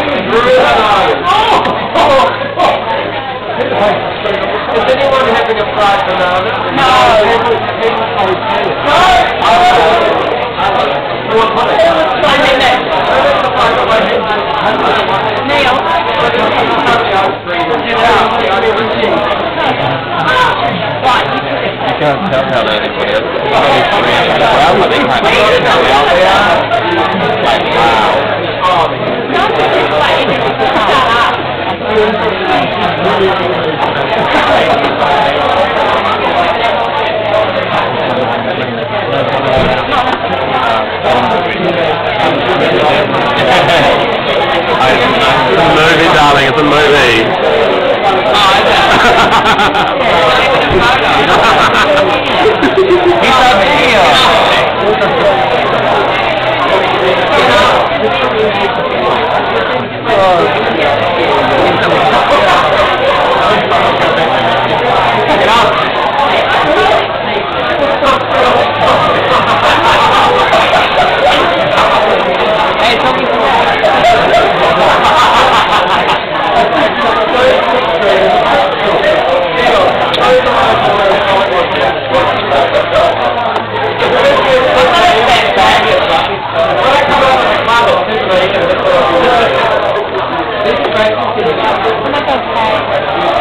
Is anyone having a fried banana? No. Neil. You can't tell how that is. Like, wow. It's a movie, darling, it's a movie. He's over here. Hey, tell me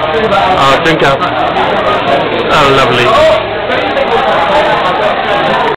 Oh, drink up. Oh, lovely.